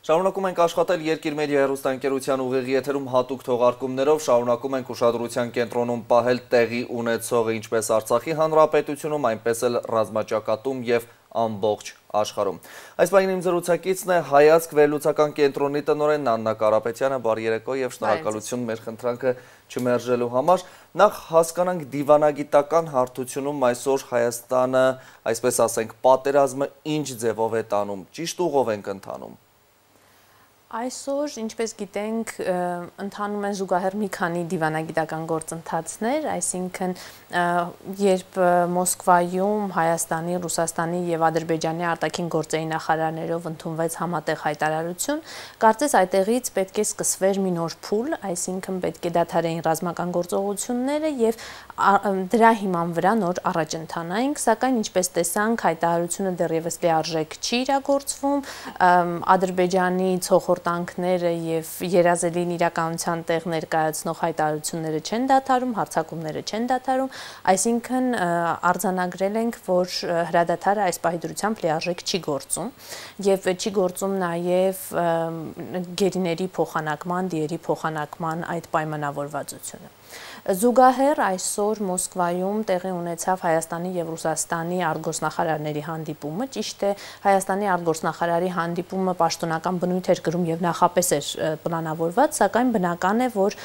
Շարունակում ենք աշխատել Երկիր մեդիա հեռուստաընկերության ուղիղի եթերում հատուկ թողարկումներով, շարունակում ենք ուշադրության կենտրոնում պահել տեղի ունեցողը ինչպես Արցախի Հանրապետությունում, այնպես էլ ռազմաճակատում և ամբողջ աշխարհում։ Այս պահին իմ զրուցակիցն է Հայացք վերլուծական կենտրոնի տնօրեն Աննա Կարապետյանը, բարի երեկո և շնորհակալություն մեր խնդրանքը չմերժելու համար։ Նախ հասկանանք դիվանագիտական հարթությունում այսօր Հայաստանը, այսպես ասենք, պատերազմը ինչ ձևով է տանում, ճիշտ ուղով ենք ընթանում։ Այսօր, ինչպես գիտենք, ընթանում են զուգահեռ մի քանի դիվանագիտական գործընթացներ, այսինքն երբ Մոսկվայում Հայաստանի, Ռուսաստանի և Ադրբեջանի արտաքին գործերի նախարարներով ընդունվեց համատեղ հայտարարություն, կարծես այդտեղից պետք է սկսվեր մի նոր փուլ, այսինքն պետք է դադարեին ռազմական գործողությունները և դրա հիման վրա նոր առաջ ընթանայինք, սակայն ինչպես տեսանք, հայտարարությունը դեռևս լիարժեք չի իրագործվում, Ադրբեջանի ցոխորտանքները և երազելին իրականության տեղ ներկայացնող հայտարարությունները չեն դադարում, հարձակումները չեն դադարում, այսինքն արձանագրել ենք, որ հրադադարը այս պահի դրությամբ լիարժեք չի գործում և չի գործում նաև գերիների փոխանակման, դիերի փոխանակման այդ պայմանավորվածությունը։ Զուգահեռ այսօր Մոսկվայում տեղի ունեցավ Հայաստանի և Ռուսաստանի արտգործնախարարների հանդիպումը, ճիշտ է, Հայաստանի արտգործնախարարի հանդիպումը պաշտոնական բնույթ էր կրում և նախապես էր պլանավորված, սակայն բնական է, որ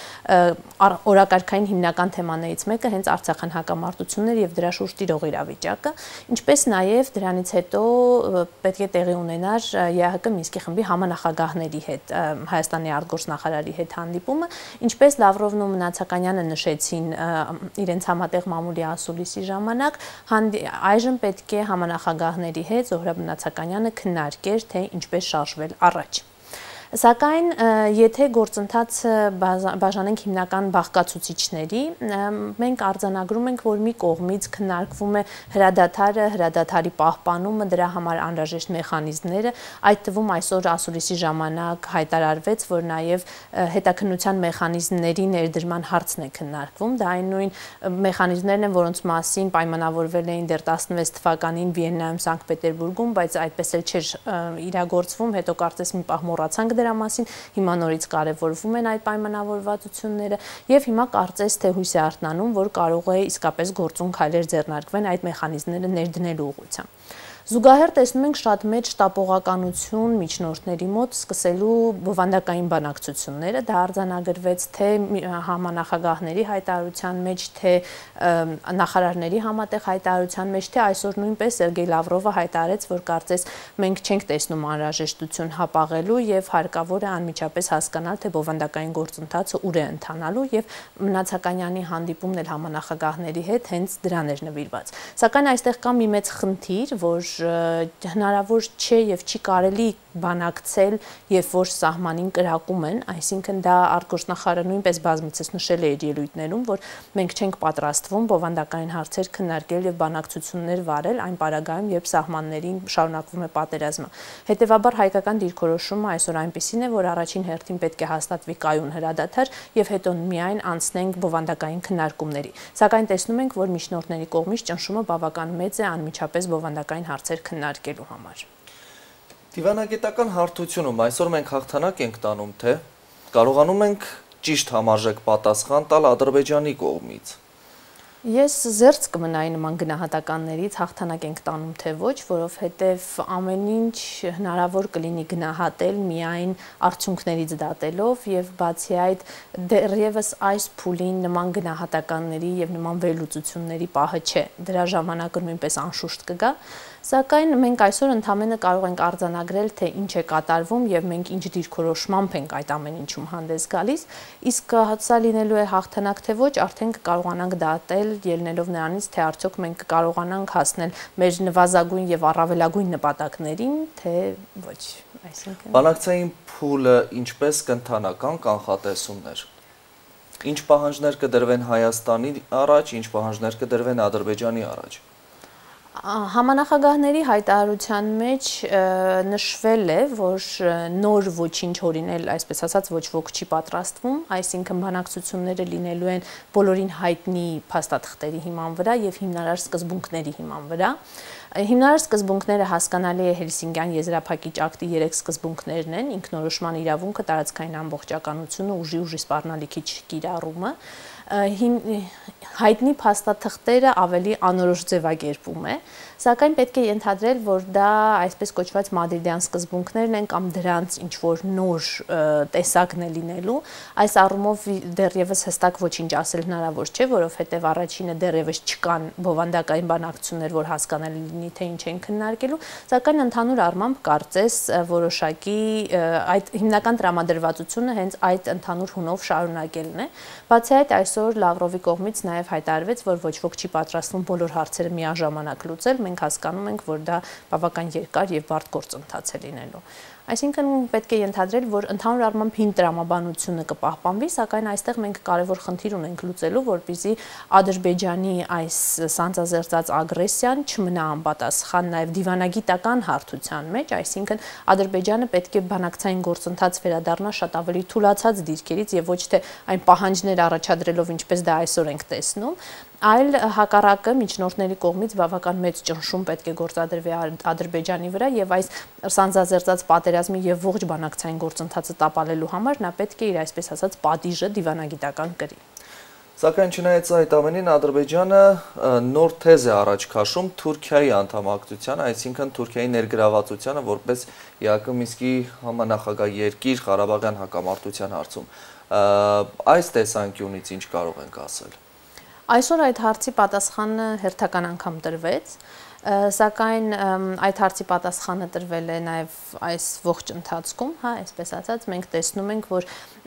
օրակարգային հիմնական թեմաներից մեկը հենց Արցախյան հակամարտությունն և դրա շուրջ տիրող իրավիճակը, ինչպես նաև դրանից հետո պետք է տեղի ունենար ԵԱՀԿ Մինսկի խմբի համանախագահների հետ, Հայաստանի արտգործնախարարի հետ հանդիպումը, ինչպես Լավրովն ու Մնացականյանը նշեցին իրենց համատեղ մամուլի ասուլիսի ժամանակ, այժմ պետք է համանախագահների հետ Զոհրաբ Մնացականյանը քննարկեր, թե ինչպես շարժվել առաջ։ Սակայն եթե գործընթացը բաժանենք հիմնական բաղկացուցիչների, մենք արձանագրում ենք, որ մի կողմից քննարկվում է հրադադարը, հրադադարի պահպանումը, դրա համար անհրաժեշտ մեխանիզմները, այդ թվում այսօր ասուլիսի ժամանակ հայտարարվեց, որ նաև հետաքննության մեխանիզմների ներդրման հարցն է քննարկվում, դա այն նույն մեխանիզմներն են, որոնց մասին պայմանավորվել էին դեռ 16 թվականին Վիեննայում, Սանկտ Պետերբուրգում, բայց այդպես էլ չէր իրագործվում, հետո կարծես մի պահ մոռացանք դրա մասին, հիմա նորից կարևորվում են այդ պայմանավորվածությունները և հիմա կարծես թե հույս է արթնանում, որ կարող է իսկապես գործուն քայլեր ձեռնարկվեն այդ մեխանիզմները ներդնելու ուղղությամբ։ Զուգահեռ տեսնում ենք շատ մեծ շտապողականություն միջնորդների մոտ սկսելու բովանդակային բանակցությունները, դա արձանագրվեց թե համանախագահների հայտարարության մեջ, թե նախարարների համատեղ հայտարարության մեջ, թե այսօր նույնպես Սերգեյ Լավրովը հայտարարեց, որ կարծես մենք չենք տեսնում անհրաժեշտություն հապաղելու և հարկավոր է անմիջապես հասկանալ, թե բովանդակային գործընթացը ուր է ընթանալու և Մնացականյանի հանդիպումն էլ համանախագահների հետ հենց դրան էր նվիրված։ Սակայն այստեղ կա մի մեծ խնդիր, որ հնարավոր չէ և չի կարելի բանակցել, երբ որ սահմանին կրակում են, այսինքն դա արտգործնախարարը նույնպես բազմիցս նշել է իր ելույթներում, որ մենք չենք պատրաստվում բովանդակային հարցեր քննարկել և բանակցություններ վարել այն պարագայում, երբ սահմաններին շարունակվում է պատերազմը։ Հետևաբար հայկական դիրքորոշումը այսօր այնպիսին է, որ առաջին հերթին պետք է հաստատվի կայուն հրադադար և հետո միայն անցնենք բովանդակային քննարկումների։ Սակայն տեսնում ենք, որ միջնորդների կողմից ճնշումը բավական մեծ է անմիջապես բովանդակային հարցեր քննարկելու համար։ Դիվանագիտական հարթությունում այսօր մենք հաղթանակ ենք տանում, թե կարողանում ենք ճիշտ համարժեք պատասխան տալ Ադրբեջանի կողմից։ Ես զերծ կմնայի նման գնահատականներից, հաղթանակ ենք տանում թե ոչ, որովհետև ամեն ինչ հնարավոր կլինի գնահատել միայն արդյունքներից դատելով և բացի այդ դեռևս այս փուլին նման գնահատականների և նման վերլուծությունների պահը չէ, դրա ժամանակը նույնպես անշուշտ կգա, սակայն մենք այսօր ընդամենը կարող ենք արձանագրել, թե ինչ է կատարվում և մենք ինչ դիրքորոշմամբ ենք այդ ամեն ինչում հանդես գալիս, իսկ սա լինելու է հաղթանակ թե ոչ, արդեն կկարողանանք դատել ելնելով նրանից, թե արդյոք մենք կարողանանք հասնել մեր նվազագույն և առավելագույն նպատակներին, թե ոչ, այսինքն։ Բանակցային փուլը ինչպես կընթանա, կան կանխատեսումներ։ Ինչ պահանջներ կդրվեն Հայաստանի առաջ, ինչ պահանջներ կդրվեն Ադրբեջանի առաջ։ Համանախագահների հայտարարության մեջ նշվել է, որ նոր ոչինչ հորինել, այսպես ասած, ոչ ոք չի պատրաստվում, այսինքն բանակցությունները լինելու են բոլորին հայտնի փաստաթղթերի հիման վրա և հիմնարար սկզբունքների հիման վրա։ Հիմնարար սկզբունքները հասկանալի է Հելսինկյան եզրափակիչ ակտի 3 սկզբունքներն են՝ ինքնորոշման իրավունքը, տարածքային ամբողջականությունը, ուժի սպառնալիքի չկիրառումը։ Հայտնի փաստաթղթերը ավելի անորոշ ձևակերպում է, սակայն պետք է ենթադրել, որ դա այսպես կոչված մադրիդյան սկզբունքներն են կամ դրանց ինչ-որ նոր տեսակն է լինելու, այս առումով դեռևս հստակ ոչինչ ասել հնարավոր չէ, որովհետև առաջինը դեռևս չկան բովանդակային բանակցություններ, որ հասկանալի լինի, թե ինչ են քննարկելու, սակայն ընդհանուր առմամբ կարծես որոշակի այդ հիմնական տրամադրվածությունը հենց այդ ընդհանուր հունով շարունակելն է։ Բացի այդ, այսօր Լավրովի կողմից նաև հայտարարվեց, որ ոչ ոք չի պատրաստվում բոլոր հարցերը միաժամանակ լուծել, մենք հասկանում ենք, որ դա բավական երկար եւ բարդ գործընթաց է լինելու։ Այսինքն պետք է ենթադրել, որ ընդհանուր առմամբ հին տրամաբանությունը կպահպանվի, սակայն այստեղ մենք կարևոր խնդիր ունենք լուծելու, որպեսզի Ադրբեջանի այս սանձազերծած ագրեսիան չմնա անպատասխան նաև դիվանագիտական հարթության մեջ, այսինքն Ադրբեջանը պետք է բանակցային գործընթաց վերադառնա շատ ավելի թուլացած դիրքերից եւ ոչ թե այն պահանջներ առաջադրելով, ինչպես դա այսօր ենք տեսնում, այլ հակառակը միջնորդների կողմից բավական մեծ ճնշում պետք է գործադրվի Ադրբեջանի վրա եւ այս սանձազերծած պատերազմի եւ ողջ բանակցային գործընթացը տապալելու համար նա պետք է իր այսպես ասած պատիժը դիվանագիտական կրի։ Սակայն չնայած այդ ամենին Ադրբեջանը նոր թեզ է առաջ քաշում Թուրքիայի անդամակցության, այսինքն Թուրքիայի ներգրավվածությանը որպես ԵԱՀԿ Մինսկի համանախագահ երկիր Ղարաբաղյան հակամարտության հարցում։ Այս տեսանկյունից ինչ կարող ենք ասել։ Այսօր այդ հարցի պատասխանը հերթական անգամ տրվեց, սակայն այդ հարցի պատասխանը տրվել է նաև այս ողջ ընթացքում, այսպես ասած, մենք տեսնում ենք, որ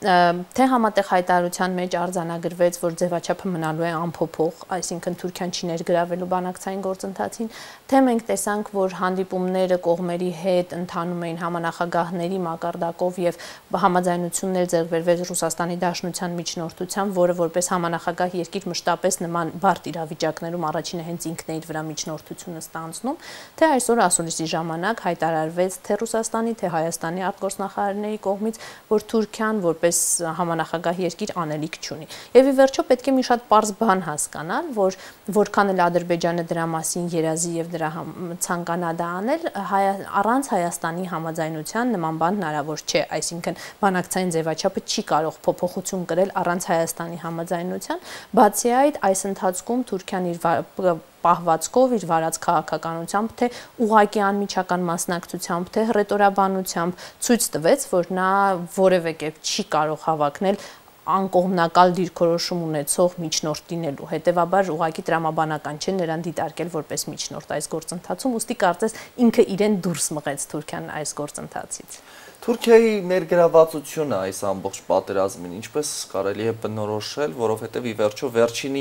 թե համատեղ հայտարարության մեջ արձանագրվեց, որ ձևաչափը մնալու է անփոփոխ, այսինքն Թուրքիան չի ներգրավելու բանակցային գործընթացին, թե մենք տեսանք, որ հանդիպումները կողմերի հետ ընթանում էին համանախագահների մակարդակով եւ համաձայնություններ ձեռք բերվեց Ռուսաստանի Դաշնության միջնորդությամբ, որը որպես համանախագահ երկիր մշտապես նման բարդ իրավիճակներում առաջինը հենց ինքն է իր վրա միջնորդությունը ստանձնում, թե այսօր ասուլիսի ժամանակ հայտարարվեց թե Ռուսաստանի, թե Հայաստանի արտգործնախարարների կողմից, որ Թուրքիան որպես համանախագահ երկիր անելիք չունի։ Եվ ի վերջո պետք է մի շատ պարզ բան հասկանալ, որ որքան էլ Ադրբեջանը դրա մասին երազի եւ դրա ցանկանա դա անել, առանց Հայաստանի համաձայնության նման բան հնարավոր չէ, այսինքն բանակցային ձևաչափը չի կարող փոփոխություն կրել առանց Հայաստանի համաձայնության, բացի այդ այս ընթացքում Թուրքիան իր պահվածքով իր վարած քաղաքականությամբ, թե ուղղակի անմիջական մասնակցությամբ, թե հռետորաբանությամբ ցույց տվեց, որ նա որևէ կերպ չի կարող հավակնել անկողմնակալ դիրքորոշում ունեցող միջնորդ լինելու, հետևաբար ուղղակի տրամաբանական չէ նրան դիտարկել որպես միջնորդ այս գործընթացում, ուստի կարծես ինքը իրեն դուրս մղեց Թուրքիան այս գործընթացից։ Թուրքիայի ներգրավվածությունը այս ամբողջ պատերազմին ինչպես կարելի է բնորոշել, որովհետև ի վերջո վերջինի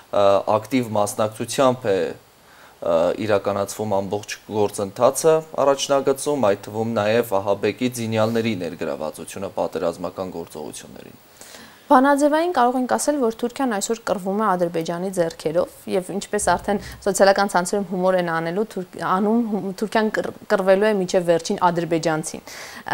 ակտիվ մասնակցությամբ է իրականացվում ամբողջ գործընթացը առաջնագծում, այդ թվում նաև ահաբեկի զինյալների ներգրավվածությունը պատերազմական գործողություններին։ Բանաձևային կարող ենք ասել, որ Թուրքիան այսօր կռվում է Ադրբեջանի ձեռքերով եւ ինչպես արդեն սոցիալական ցանցերում հումոր են անում, Թուրքիան կռվելու է միջև վերջին ադրբեջանցին։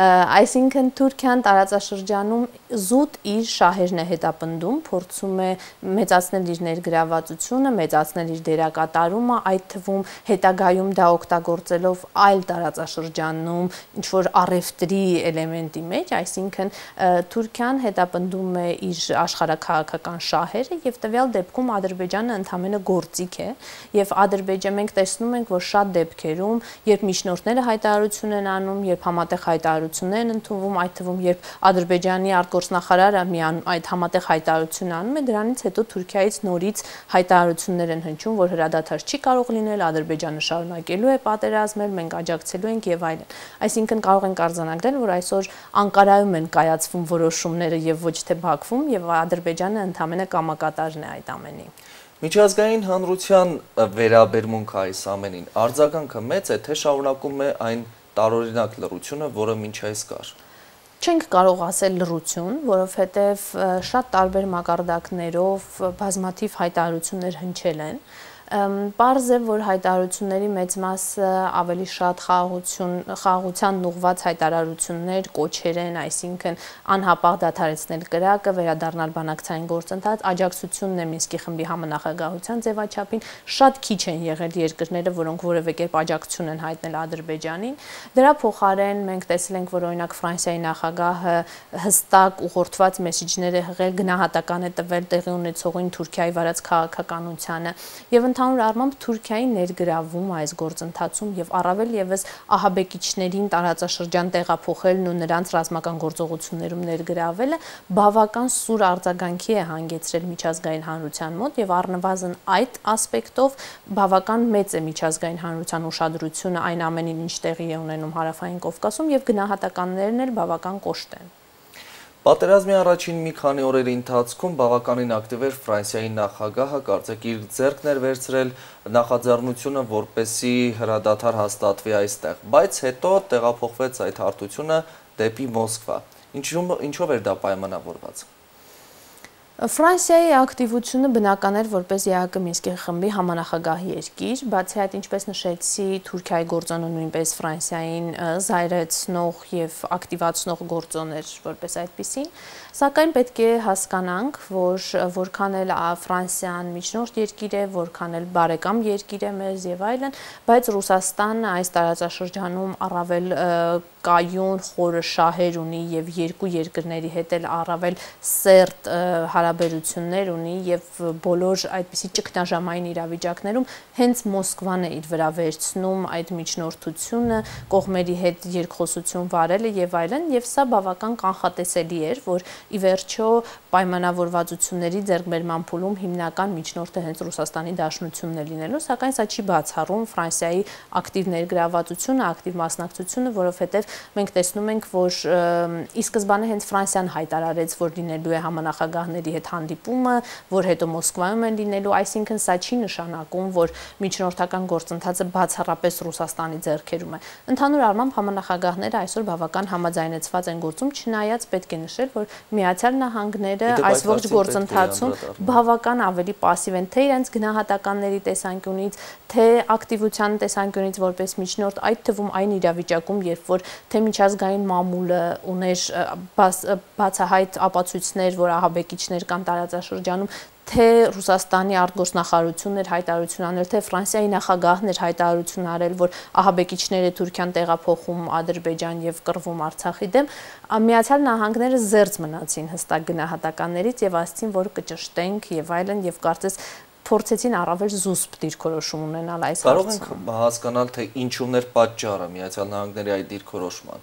Այսինքն Թուրքիան տարածաշրջանում զուտ իր շահերն է հետապնդում, փորձում է մեծացնել իր ներգրավվածությունը, մեծացնել իր դերակատարումը, այդ թվում հետագայում դա օգտագործելով այլ տարածաշրջանում ինչ որ առևտրի էլեմենտի մեջ, այսինքն Թուրքիան հետապնդում է իր աշխարհաքաղաքական շահերը եւ տվյալ դեպքում Ադրբեջանը ընդամենը գործիք է եւ մենք տեսնում ենք, որ շատ դեպքերում, երբ միջնորդները հայտարարություն են անում, երբ համատեղ հայտարարություններ են ընդունվում, այդ թվում երբ Ադրբեջանի արտգործնախարարը այդ համատեղ հայտարարությունը անում է, դրանից հետո Թուրքիայից նորից հայտարարություններ են հնչում, որ հրադադար չի կարող լինել, Ադրբեջանը շարունակելու է պատերազմել, մենք աջակցելու ենք եւ այլն։ Այսինքն կարող ենք արձանագրել, որ այսօր Անկարայում են կայացվում որոշումները եւ ոչ թե Բաքվում եւ Ադրբեջանը ընդամենը կամակատարն է այդ ամենին։ Միջազգային հանրության վերաբերմունքը այս ամենին արձագանքը մեծ է, թե շարունակում է այն տարօրինակ լռությունը, որը մինչ այս կար։ Չենք կարող ասել լռություն, որովհետև շատ տարբեր մակարդակներով բազմաթիվ հայտարարություններ հնչել են։ Պարզ է, որ հայտարարությունների մեծ մասը ավելի շատ խաղաղության ուղղված հայտարարություններ, կոչեր են, այսինքն անհապաղ դադարեցնել կրակը, վերադառնալ բանակցային գործընթաց, աջակցությունն է Մինսկի խմբի համանախագահության ձևաչափին, շատ քիչ են եղել երկրները, որոնք որևէ կերպ աջակցություն են հայտնել Ադրբեջանին։ Դրա փոխարեն մենք տեսել ենք, որ օրինակ Ֆրանսիայի նախագահը հստակ ուղղորդված մեսիջներ է հղել, գնահատական է տվել տեղի ունեցողին Թուրքիայի վարած քաղաքականությանը եւ ընդհանուր առմամբ Թուրքիայի ներգրավում այս գործընթացում եւ առավել եւս ահաբեկիչներին տարածաշրջան տեղափոխելն ու նրանց ռազմական գործողություններում ներգրավելը բավական սուր արձագանքի է հանգեցրել միջազգային հանրության մոտ եւ առնվազն այդ ասպեկտով բավական մեծ է միջազգային հանրության ուշադրությունը այն ամենին, ինչ տեղի է ունենում Հարավային Կովկասում եւ գնահատականներն էլ բավական կոշտ են։ Պատերազմի առաջին մի քանի օրերի ընթացքում բավականին ակտիվ էր Ֆրանսիայի նախագահը, կարծեք իր ձեռքն էր վերցրել նախաձեռնությունը, որպեսզի հրադադար հաստատվի այստեղ, բայց հետո տեղափոխվեց այդ հարթությունը դեպի Մոսկվա։ Ինչով էր դա պայմանավորված։ Ֆրանսիայի ակտիվությունը բնական էր որպես ԵԱՀԿ Մինսկի խմբի համանախագահ երկիր, բացի այդ, ինչպես նշեցի, Թուրքիայի գործոնը նույնպես Ֆրանսիային զայրացնող եւ ակտիվացնող գործոն էր որպես այդպիսին, սակայն պետք է հասկանանք, որ որքան էլ Ֆրանսիան միջնորդ երկիր է, որքան էլ բարեկամ երկիր է մեզ եւ այլն, բայց Ռուսաստանը այս տարածաշրջանում առավել կայուն խորը շահեր ունի եւ երկու երկրների հետ էլ առավել սերտ հարաբերություններ ունի եւ բոլոր այդպիսի ճգնաժամային իրավիճակներում հենց Մոսկվան է իր վրա վերցնում այդ միջնորդությունը, կողմերի հետ երկխոսություն վարելը եւ այլն, եւ սա բավական կանխատեսելի էր, որ ի վերջո պայմանավորվածությունների ձեռքբերման փուլում հիմնական միջնորդը հենց Ռուսաստանի Դաշնությունն է լինելու, սակայն սա չի բացառում Ֆրանսիայի ակտիվ ներգրավվածությունը, ակտիվ մասնակցությունը, որովհետեւ մենք տեսնում ենք, որ ի սկզբանե հենց Ֆրանսիան հայտարարեց, որ լինելու է համանախագահների հետ հանդիպումը, որ հետո Մոսկվայում են լինելու, այսինքն սա չի նշանակում, որ միջնորդական գործընթացը բացառապես Ռուսաստանի ձեռքերում է։ Ընդհանուր առմամբ համանախագահները այսօր բավական համաձայնեցված են գործում, չնայած պետք է նշել, որ Միացյալ Նահանգները այս ողջ գործընթացում բավական ավելի պասիվ են, թե իրենց գնահատականների տեսանկյունից, թե ակտիվության տեսանկյունից որպես միջնորդ, այդ թվում այն իրավիճակում, երբ որ թե միջազգային մամուլը ուներ բացահայտ ապացույցներ, որ ահաբեկիչներ կան տարածաշրջանում, թե Ռուսաստանի արտգործնախարարությունն էր հայտարարություն անել, թե Ֆրանսիայի նախագահն էր հայտարարություն արել, որ ահաբեկիչները Թուրքիան տեղափոխում Ադրբեջան եւ կռվում Արցախի դեմ, Միացյալ Նահանգները զերծ մնացին հստակ գնահատականներից եւ ասացին, որ կճշտենք եւ այլն եւ կարծես փորձեցին առավել զուսպ դիրքորոշում ունենալ այս հարցում։ Կարող ենք հասկանալ, թե ինչումն էր պատճառը Միացյալ Նահանգների այդ դիրքորոշման։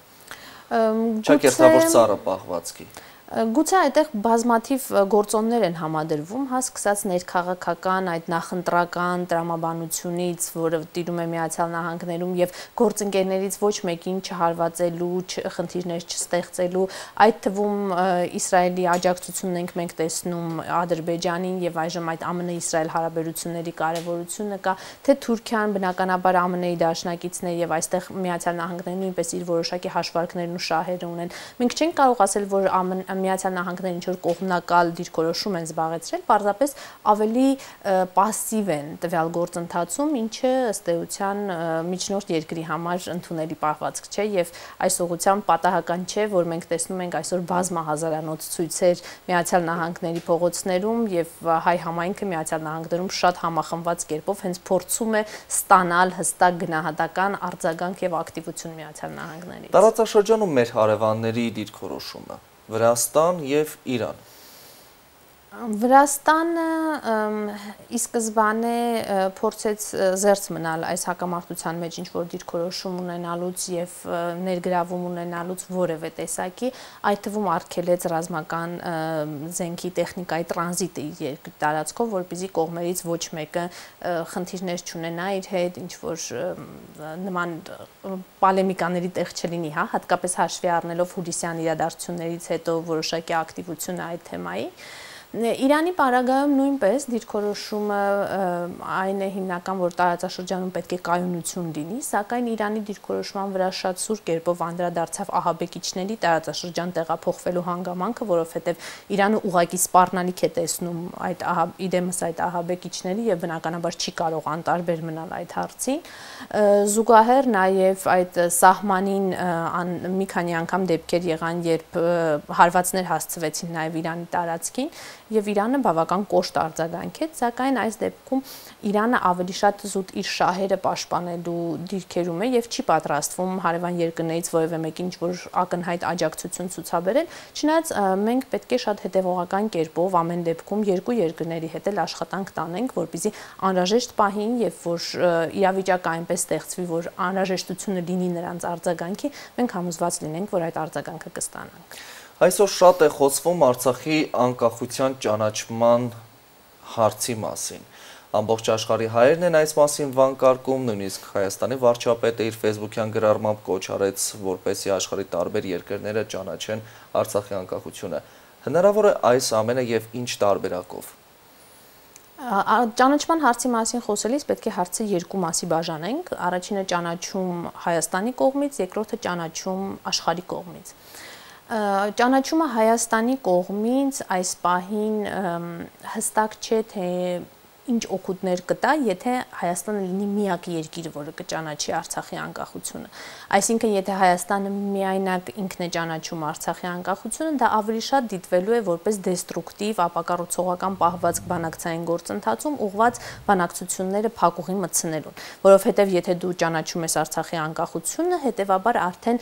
Չակերտավոր ծառը պահվածքի։ Գուցե այդտեղ բազմաթիվ գործոններ են համադրվում, սկսած ներքաղաքական այդ նախընտրական տրամաբանությունից, որը տիրում է Միացյալ Նահանգներում եւ գործընկերներից ոչ մեկին չհարվածելու, խնդիրներ չստեղծելու, այդ թվում Իսրայելի աջակցությունն ենք մենք տեսնում Ադրբեջանին եւ այժմ այդ ԱՄՆ-Իսրայել հարաբերությունների կարեւորությունը կա, թե Թուրքիան բնականաբար ԱՄՆ-ի դաշնակիցն է եւ այստեղ Միացյալ Նահանգներն նույնպես իր որոշակի հաշվարկներն ու շահերը ունեն։ Մենք չենք կարող ասել, որ Միացյալ Նահանգները ինչ-որ կողմնակալ դիրքորոշում են զբաղեցրել, պարզապես ավելի պասիվ են տվյալ գործընթացում, ինչը ըստ էության միջնորդ երկրի համար ընդունելի պահվածք չէ եւ այս ուղղությամբ պատահական չէ, որ մենք տեսնում ենք այսօր բազմահազարանոց ցույցեր Միացյալ Նահանգների փողոցներում եւ հայ համայնքը Միացյալ Նահանգներում շատ համախմբված կերպով հենց փորձում է ստանալ հստակ գնահատական արձագանք եւ ակտիվություն Միացյալ Նահանգներից։ Տարածաշրջանում մեր հարևանների դիրքորոշումը Վրաստան եւ Իրան։ Վրաստանը ի սկզբանե փորձեց զերծ մնալ այս հակամարտության մեջ ինչ-որ դիրքորոշում ունենալուց եւ ներգրավում ունենալուց որևէ տեսակի, այդ թվում արգելեց ռազմական զենքի տեխնիկայի տրանզիտը երկրի տարածքով, որպեսզի կողմերից ոչ մեկը խնդիրներ չունենա իր հետ, ինչ-որ նման պոլեմիկաների տեղ չլինի, հատկապես հաշվի առնելով հուլիսյան իրադարձություններից հետո որոշակի ակտիվությունը այդ թեմայի։ Իրանի պարագայում նույնպես դիրքորոշումը այն է հիմնական, որ տարածաշրջանում պետք է կայունություն լինի, սակայն Իրանի դիրքորոշման վրա շատ սուր կերպով անդրադարձավ ահաբեկիչների տարածաշրջան տեղափոխվելու հանգամանքը, որովհետև Իրանը ուղղակի սպառնալիք է տեսնում իդեմս այդ ահաբեկիչների եւ բնականաբար չի կարող անտարբեր մնալ այդ հարցին։ Զուգահեռ նաև այդ սահմանին մի քանի անգամ դեպքեր եղան, երբ հարվածներ հասցվեցին նաև Իրանի տարածքին եւ Իրանը բավական կոշտ արձագանքեց, սակայն այս դեպքում Իրանը ավելի շատ զուտ իր շահերը պաշտպանելու դիրքերում է եւ չի պատրաստվում հարևան երկրներից որևէ մեկին ինչ-որ ակնհայտ աջակցություն ցուցաբերել, չնայած մենք պետք է շատ հետեւողական կերպով ամեն դեպքում երկու երկրների հետ էլ աշխատանք տանենք, որպեսզի անհրաժեշտ պահին եւ որ իրավիճակը այնպես ստեղծվի, որ անհրաժեշտությունը լինի նրանց արձագանքի, մենք համոզված լինենք, որ այդ արձագանքը կստանանք։ Այսօր շատ է խոսվում Արցախի անկախության ճանաչման հարցի մասին։ Ամբողջ աշխարհի հայերն են այս մասին վանկարկում, նույնիսկ Հայաստանի վարչապետը իր Facebook-յան գրառմամբ կոչ արեց, որպեսզի աշխարհի տարբեր երկրները ճանաչեն Արցախի անկախությունը։ Հնարավոր է այս ամենը եւ ինչ տարբերակով։ Ճանաչման հարցի մասին խոսելիս պետք է հարցը երկու մասի բաժանենք։ Առաջինը ճանաչում Հայաստանի կողմից, երկրորդը ճանաչում աշխարհի կողմից։ Ճանաչումը Հայաստանի կողմից այս պահին հստակ չէ, թե ինչ օգուտներ կտա, եթե Հայաստանը լինի միակ երկիրը, որը կճանաչի Արցախի անկախությունը։ Այսինքն, եթե Հայաստանը միայնակ ինքն է ճանաչում Արցախի անկախությունը, դա ավելի շատ դիտվելու է որպես դեստրուկտիվ, ապակառուցողական պահվածք բանակցային գործընթացում ուղղված բանակցությունները փակուղի մտցնելուն, որովհետև եթե դու ճանաչում ես Արցախի անկախությունը, հետևաբար արդեն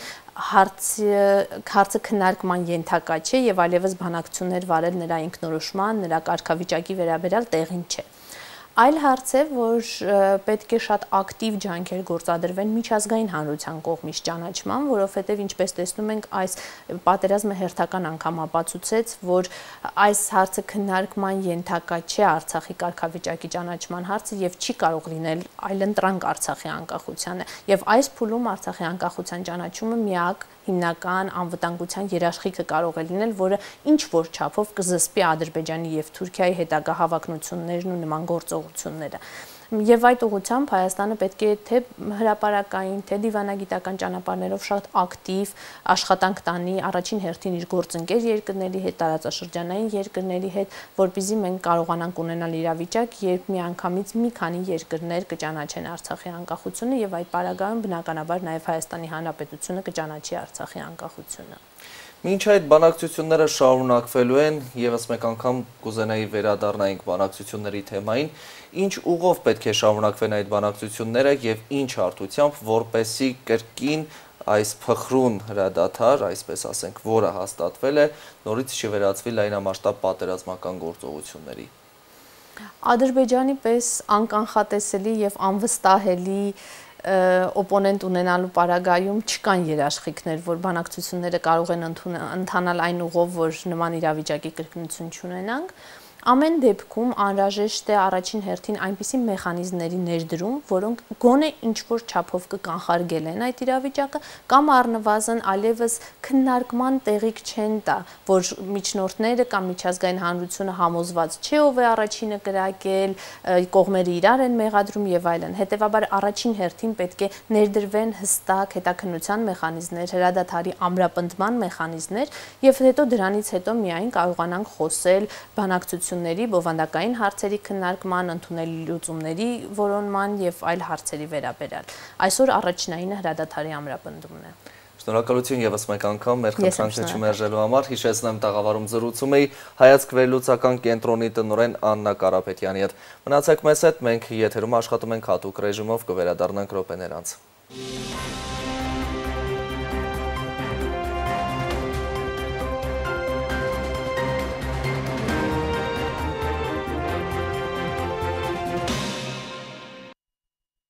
հարցը քննարկման ենթակա չէ եւ այլևս բանակցություններ վարել նրա ինքնորոշման, նրա կարգավիճակի վերաբերյալ տեղին չէ։ Այլ հարց է, որ պետք է շատ ակտիվ ջանքեր գործադրվեն միջազգային հանրության կողմից ճանաչման, որովհետև ինչպես տեսնում ենք, այս պատերազմը հերթական անգամ ապացուցեց, որ այս հարցը քննարկման ենթակա չէ Արցախի կարգավիճակի ճանաչման հարցը եւ չի կարող լինել այլընտրանք Արցախի անկախությանը։ Եվ այս փուլում Արցախի անկախության ճանաչումը միակ հիմնական անվտանգության երաշխիքը կարող է լինել, որը ինչ որ չափով կզսպի Ադրբեջանի եւ Թուրքիայի հետագա հավակնություններն ու նման գործողությունները։ Եվ այդ ուղղությամբ Հայաստանը պետք է թե հրապարակային, թե դիվանագիտական ճանապարհներով շատ ակտիվ աշխատանք տանի առաջին հերթին իր գործընկեր երկրների հետ, տարածաշրջանային երկրների հետ, որպեսզի մենք կարողանանք ունենալ իրավիճակ, երբ միանգամից մի քանի երկրներ կճանաչեն Արցախի անկախությունը եւ այդ պարագայում բնականաբար նաեւ Հայաստանի Հանրապետությունը կճանաչի Արցախի անկախությունը։ Մինչ այդ բանակցությունները շարունակվելու են, եւս մեկ անգամ կուզենայի վերադառնայինք բանակցությունների թեմային, ինչ ուղով պետք է շարունակվեն այդ բանակցությունները եւ ինչ հարթությամբ, որպեսզի կրկին այս փխրուն հրադադար, այսպես ասենք, որը հաստատվել է, նորից չվերածվի լայնամասշտաբ պատերազմական գործողությունների։ Ադրբեջանի պես անկանխատեսելի եւ անվստահելի օպոնենտ ունենալու պարագայում չկան երաշխիքներ, որ բանակցությունները կարող են ընթանալ այն ուղով, որ նման իրավիճակի կրկնություն չունենանք։ Ամեն դեպքում անհրաժեշտ է առաջին հերթին այնպիսի մեխանիզմների ներդրում, որոնք գոնե ինչ-որ չափով կկանխարգելեն այդ իրավիճակը կամ առնվազն այլևս քննարկման տեղիք չեն տա, որ միջնորդները կամ միջազգային հանրությունը համոզված չէ ով է առաջինը կրակել, կողմերը իրար են մեղադրում եւ այլն։ Հետևաբար առաջին հերթին պետք է ներդրվեն հստակ հետաքննության մեխանիզմներ, հրադադարի ամրապնդման մեխանիզմներ եւ հետո դրանից հետո միայն կարողանանք խոսել բանակցությունների բովանդակային հարցերի քննարկման, ընդունելի լուծումների որոնման եւ այլ հարցերի վերաբերյալ։ Այսօր առաջնայինը հրադադարի ամրապնդումն է։ Շնորհակալություն եւս մեկ անգամ մեր խնդրանքը չմերժելու համար։ Հիշեցնեմ, տաղավարում զրուցում էի Հայացք վերլուծական կենտրոնի տնօրեն Աննա Կարապետյանի հետ։ Մնացեք մեզ հետ, մենք եթերում աշխատում ենք հատուկ ռեժիմով, կվերադառնանք րոպեներ անց։